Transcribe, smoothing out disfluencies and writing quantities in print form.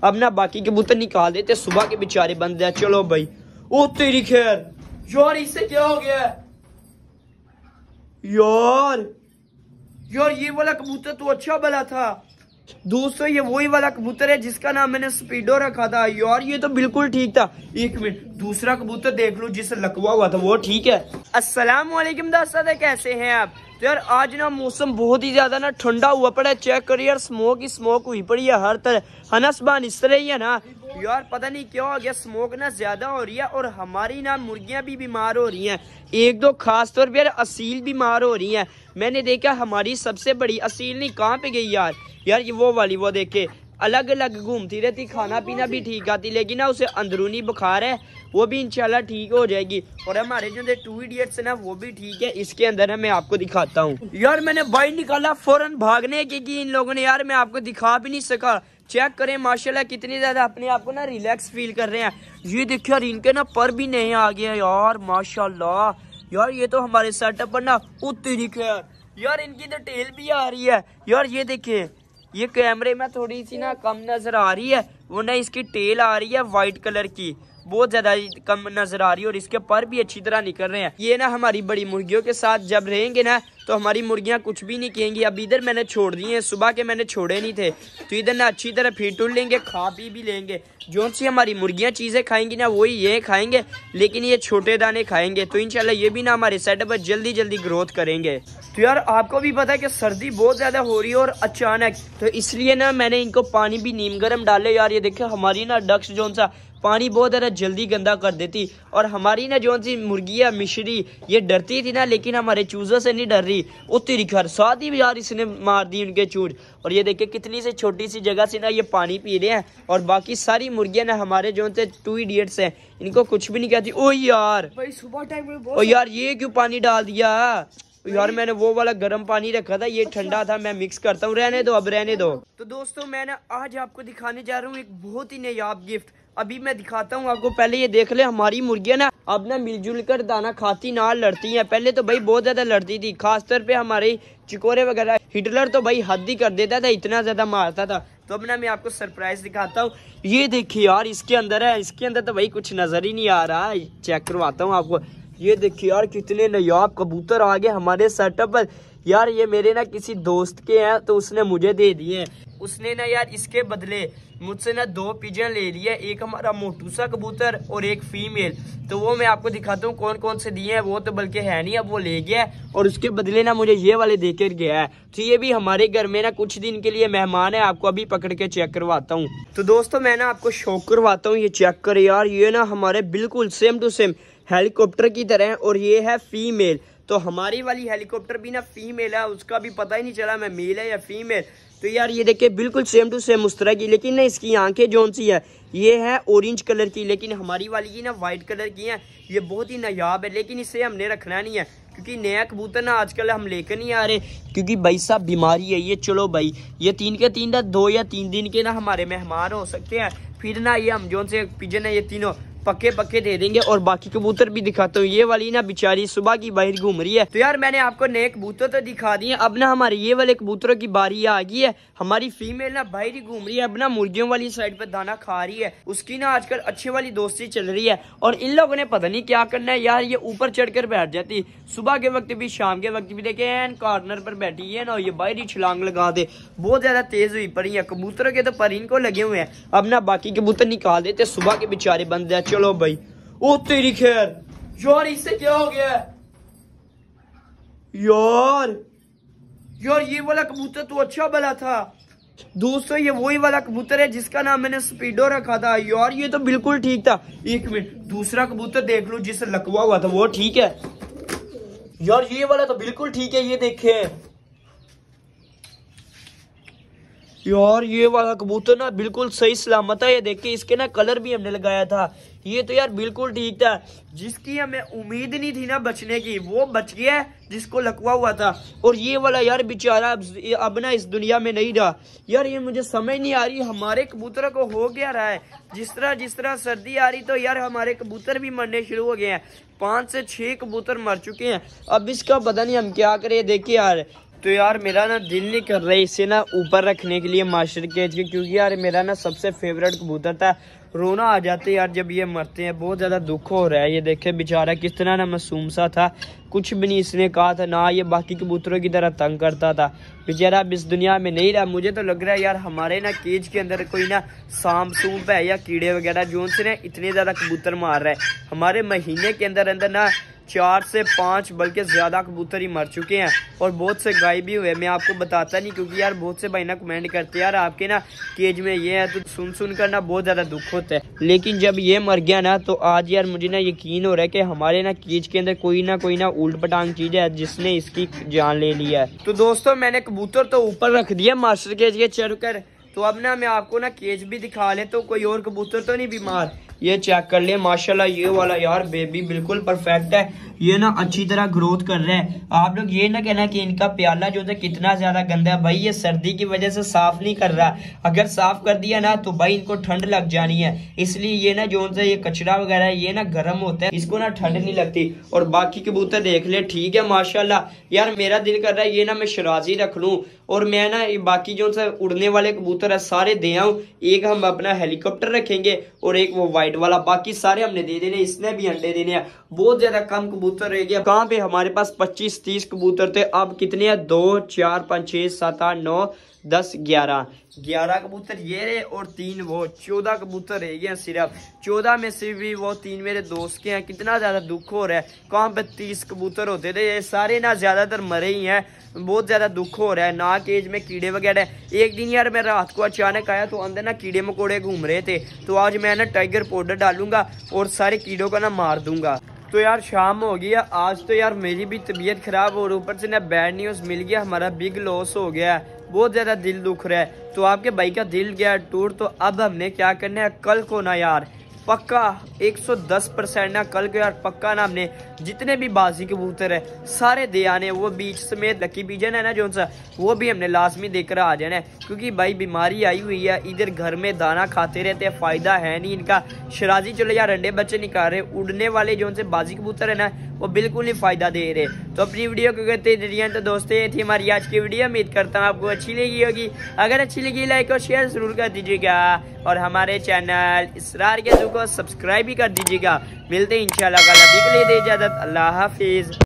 अब ना बाकी कबूतर निकाल देते, सुबह के बेचारे बंदे। चलो भाई। ओ तेरी खैर यार, इससे क्या हो गया यार? यार ये वाला कबूतर तो अच्छा भला था दोस्तों, ये वही वाला कबूतर है जिसका नाम मैंने स्पीडो रखा था। यार ये तो बिल्कुल ठीक था। एक मिनट, दूसरा कबूतर देख लो जिससे लकवा हुआ था, वो ठीक है। अस्सलाम वालेकुम दोस्तों, कैसे हैं आप? तो यार आज ना मौसम बहुत ही ज्यादा ना ठंडा हुआ पड़ा है। चेक करिए यार, स्मोक ही स्मोक हुई पड़ी है हर तरह। हनसबान इस तरह ही है ना यार, पता नहीं क्या हो गया, स्मोक ना ज्यादा हो रही है और हमारी ना मुर्गियां भी बीमार हो रही हैं। एक दो खास तौर पे यार असील बीमार हो रही हैं। मैंने देखा हमारी सबसे बड़ी असील नहीं कहाँ पे गई यार? यार ये वो वाली, वो देखे अलग अलग घूमती रहती, खाना पीना भी ठीक आती, लेकिन ना उसे अंदरूनी बुखार है, वो भी इंशाल्लाह ठीक हो जाएगी। और हमारे जो 2 इडियट्स है ना, वो भी ठीक है। इसके अंदर है, मैं आपको दिखाता हूँ। यार मैंने बाइक निकाला फौरन भागने की इन लोगों ने यार, मैं आपको दिखा भी नहीं सका। चेक करें माशाल्लाह कितनी ज्यादा अपने आप को ना रिलैक्स फील कर रहे हैं। ये देखिए यार, इनके ना पर भी नहीं आ गया यार, माशाल्लाह। यार ये तो हमारे सेटअप पर ना उतनी खैर यार, इनकी तो टेल भी आ रही है यार। ये देखिए, ये कैमरे में थोड़ी सी ना कम नजर आ रही है, वो ना इसकी टेल आ रही है व्हाइट कलर की, बहुत ज्यादा कम नजर आ रही है। और इसके पर भी अच्छी तरह निकल रहे हैं। ये ना हमारी बड़ी मुर्गियों के साथ जब रहेंगे ना, तो हमारी मुर्गियां कुछ भी नहीं कहेंगी। अब इधर मैंने छोड़ दिए हैं, सुबह के मैंने छोड़े नहीं थे, तो इधर ना अच्छी तरह फीट उड़ लेंगे, खा पी भी लेंगे। जो सी हमारी मुर्गियां चीजें खाएंगी ना, वही ये खाएंगे, लेकिन ये छोटे दाने खाएंगे। तो इंशाल्लाह ये भी ना हमारे सेटअप पर जल्दी जल्दी ग्रोथ करेंगे। तो यार आपको भी पता है कि सर्दी बहुत ज्यादा हो रही है और अचानक, तो इसलिए ना मैंने इनको पानी भी नीम गर्म डाले। यार ये देखिए, हमारी ना डक्स जो सा पानी बहुत ज्यादा जल्दी गंदा कर देती, और हमारी ना जो सी मुर्गियां मिश्री ये डरती थी ना, लेकिन हमारे चूजों से नहीं डर रही। उतनी घर साथ ही यार इसने मार दी उनके चूज। और ये देखिए कितनी सी छोटी सी जगह से ना ये पानी पी रहे हैं, और बाकी सारी मुर्गियां ना हमारे जो से 2 इडियट्स हैं, इनको कुछ भी नहीं कहती। ओ यार भाई सुबह टाइम में, ओ यार ये क्यों पानी डाल दिया यार? मैंने वो वाला गर्म पानी रखा था, ये ठंडा था, मैं मिक्स करता हूँ। रहने दो, अब रहने दो। तो दोस्तों मैं ना आज आपको दिखाने जा रहा हूँ एक बहुत ही नायाब गिफ्ट। अभी मैं दिखाता हूँ आपको, पहले ये देख ले। हमारी मुर्गियां ना अब ना मिलजुल कर दाना खाती ना लड़ती हैं। पहले तो भाई बहुत ज्यादा लड़ती थी, खासतौर पे हमारे चिकोरे वगैरह। हिटलर तो भाई हद ही कर देता था, इतना ज्यादा मारता था। तो अब ना मैं आपको सरप्राइज दिखाता हूँ। ये देखिए यार, इसके अंदर है, इसके अंदर तो भाई कुछ नजर ही नहीं आ रहा। चेक करवाता हूँ आपको। ये देखिए यार, कितने नायाब कबूतर आ गए हमारे सेटअप पर। यार ये मेरे ना किसी दोस्त के हैं, तो उसने मुझे दे दिए हैं। उसने ना यार इसके बदले मुझसे ना 2 पिजन ले लिए, एक हमारा मोटू सा कबूतर और एक फीमेल। तो वो मैं आपको दिखाता हूँ कौन कौन से दिए हैं। वो तो बल्कि है नहीं, अब वो ले गया है, और उसके बदले ना मुझे ये वाले देकर गया है। तो ये भी हमारे घर में ना कुछ दिन के लिए मेहमान है, आपको अभी पकड़ के चेक करवाता हूँ। तो दोस्तों मैं ना आपको शौक करवाता हूँ, ये चेक कर यार। ये ना हमारे बिल्कुल सेम टू सेम हेलीकॉप्टर की तरह है, और ये है फीमेल। तो हमारी वाली हेलीकॉप्टर भी ना फीमेल है, उसका भी पता ही नहीं चला मैं मेल है या फीमेल। तो यार ये देखिए बिल्कुल सेम टू सेम उस तरह की, लेकिन ना इसकी आंखें जोन सी है, ये है ऑरेंज कलर की, लेकिन हमारी वाली की ना व्हाइट कलर की है। ये बहुत ही नायाब है, लेकिन इसे हमने रखना नहीं है, क्योंकि नया कबूतर ना आजकल हम लेकर नहीं आ रहे, क्योंकि भाई साहब बीमारी है ये। चलो भाई, ये 3 के 3 2 या 3 दिन के ना हमारे मेहमान हो सकते हैं। फिर ना ये हम जोन से पिजन है, ये तीनों पक्के पक्के दे देंगे। और बाकी कबूतर भी दिखाता हूँ। ये वाली ना बेचारी सुबह की बाहर घूम रही है। तो यार मैंने आपको नए कबूतर तो दिखा दिए, अब ना हमारे ये वाले कबूतरों की बारी आ गई है। हमारी फीमेल ना बाहर ही घूम रही है, अब ना मुर्गियों वाली साइड पर दाना खा रही है। उसकी ना आजकल अच्छी वाली दोस्ती चल रही है, और इन लोगों ने पता नहीं क्या करना है यार। ये ऊपर चढ़कर बैठ जाती, सुबह के वक्त भी शाम के वक्त भी। देखे कॉर्नर पर बैठी है ना, ये बाहर ही छलांग लगा दे, बहुत ज्यादा तेज हुई पड़ी है। कबूतरों के तो पर इनको लगे हुए हैं, अब ना बाकी कबूतर निकाल देते, सुबह के बेचारे बंदे। चलो भाई। ओ तेरी खैर यार, इससे क्या हो गया यार? यार ये वाला कबूतर तो अच्छा भला था दोस्तों, ये वही वाला कबूतर है जिसका नाम मैंने स्पीडो रखा था। यार ये तो बिल्कुल ठीक था। एक मिनट, दूसरा कबूतर देख लो जिससे लकवा हुआ था, वो ठीक है। यार ये वाला तो बिल्कुल ठीक है, ये देखे यार, ये वाला कबूतर ना बिल्कुल सही सलामत है। ये देखिए, इसके ना कलर भी हमने लगाया था। ये तो यार बिल्कुल ठीक था। जिसकी हमें उम्मीद नहीं थी ना बचने की, वो बच गया है जिसको लकवा हुआ था। और ये वाला यार बेचारा अब ना इस दुनिया में नहीं रहा। यार ये मुझे समझ नहीं आ रही हमारे कबूतरों को हो क्या रहा है। जिस तरह सर्दी आ रही, तो यार हमारे कबूतर भी मरने शुरू हो गए हैं। 5 से 6 कबूतर मर चुके हैं। अब इसका पता नहीं हम क्या करें। देखिए यार, तो यार मेरा ना दिल नहीं कर रहा है इसे ना ऊपर रखने के लिए मास्टर केज के, क्योंकि यार मेरा ना सबसे फेवरेट कबूतर था। रोना आ जाते यार जब ये मरते हैं, बहुत ज़्यादा दुख हो रहा है। ये देखे बेचारा किस तरह ना मासूम सा था, कुछ भी नहीं इसने कहा था ना, ये बाकी कबूतरों की तरह तंग करता था। बेचारा अब इस दुनिया में नहीं रहा। मुझे तो लग रहा है यार हमारे ना केज के अंदर कोई ना सांप सूप है या कीड़े वगैरह जो उनसे ना इतने ज़्यादा कबूतर मार रहा है। हमारे महीने के अंदर अंदर ना 4 से 5 बल्कि ज्यादा कबूतर ही मर चुके हैं और बहुत से गायब भी हुए। मैं आपको बताता नहीं क्योंकि यार बहुत से भाई ना कमेंट करते हैं यार आपके ना केज में ये है, तो सुन कर ना बहुत ज्यादा दुख होता है। लेकिन जब ये मर गया ना तो आज यार मुझे ना यकीन हो रहा है कि हमारे ना केज के अंदर कोई ना उल्ट पटांग चीज है जिसने इसकी जान ले लिया है। तो दोस्तों मैंने कबूतर तो ऊपर रख दिया मास्टर केज के चढ़कर, तो अब ना मैं आपको ना केज भी दिखा ले, तो कोई और कबूतर तो नहीं बीमार। ये चेक कर ले माशाल्लाह, ये वाला यार बेबी बिल्कुल परफेक्ट है, ये ना अच्छी तरह ग्रोथ कर रहा है। आप लोग ये ना कहना कि इनका प्याला जो है कितना ज्यादा गंदा है, भाई ये सर्दी की वजह से साफ नहीं कर रहा। अगर साफ कर दिया ना तो भाई इनको ठंड लग जानी है, इसलिए ये ना जो ये कचरा वगैरह है ये ना गर्म होता है, इसको ना ठंड नहीं लगती। और बाकी कबूतर देख ले ठीक है माशाल्लाह। यार मेरा दिल कर रहा है ये ना मैं शराजी रख लूं और मैं ना बाकी जो उड़ने वाले कबूतर है सारे दे आऊं। एक हम अपना हेलीकॉप्टर रखेंगे और एक वो व्हाइट वाला, बाकी सारे हमने दे देने, इसने भी अंडे देने हैं। बहुत ज्यादा कम कबूतर रह गया। कहाँ पे हमारे पास 25-30 कबूतर थे, अब कितने हैं? 2 4 5 6 7 8 9 10 11 कबूतर ये रहे और 3 वो, 14 कबूतर रह गए सिर्फ। 14 में से भी वो 3 मेरे दोस्त के हैं। कितना ज्यादा दुख हो रहा है। कहाँ पे 30 कबूतर होते थे, ये सारे ना ज्यादातर मरे ही हैं। बहुत ज्यादा दुख हो रहा है ना। केज में कीड़े वगैरह, एक दिन यार मैं रात को अचानक आया तो अंदर ना कीड़े मकोड़े घूम रहे थे, तो आज मैं ना टाइगर पाउडर डालूंगा और सारे कीड़ों का ना मार दूंगा। तो यार शाम हो गया आज, तो यार मेरी भी तबीयत खराब और ऊपर से ना बैड न्यूज मिल गया, हमारा बिग लॉस हो गया है। बहुत ज्यादा दिल दुख रहा है। तो आपके भाई का दिल गया टूर, तो अब हमने क्या करना है, कल को ना यार पक्का 110% ना कल को यार पक्का ना हमने जितने भी बाजी कबूतर है सारे दे आने। वो बीच समेत लकी पिजन है ना जो सा, वो भी हमने लाजमी देकर आ जाना है, क्योंकि भाई बीमारी आई हुई है। इधर घर में दाना खाते रहते हैं, फायदा है नहीं इनका। शराजी चलो यार अंडे बच्चे निकाल रहे, उड़ने वाले जो से बाजी कबूतर है ना वो बिल्कुल नहीं फायदा दे रहे। तो अपनी वीडियो को करते हैं। तो दोस्तों ये थी हमारी आज की वीडियो, उम्मीद करता हूँ आपको अच्छी लगी होगी। अगर अच्छी लगी लाइक और शेयर जरूर कर दीजिएगा और हमारे चैनल इसरार के को सब्सक्राइब भी कर दीजिएगा। मिलते हैं इंशाल्लाह कल, अभी के लिए दे इजाजत, अल्लाह हाफिज।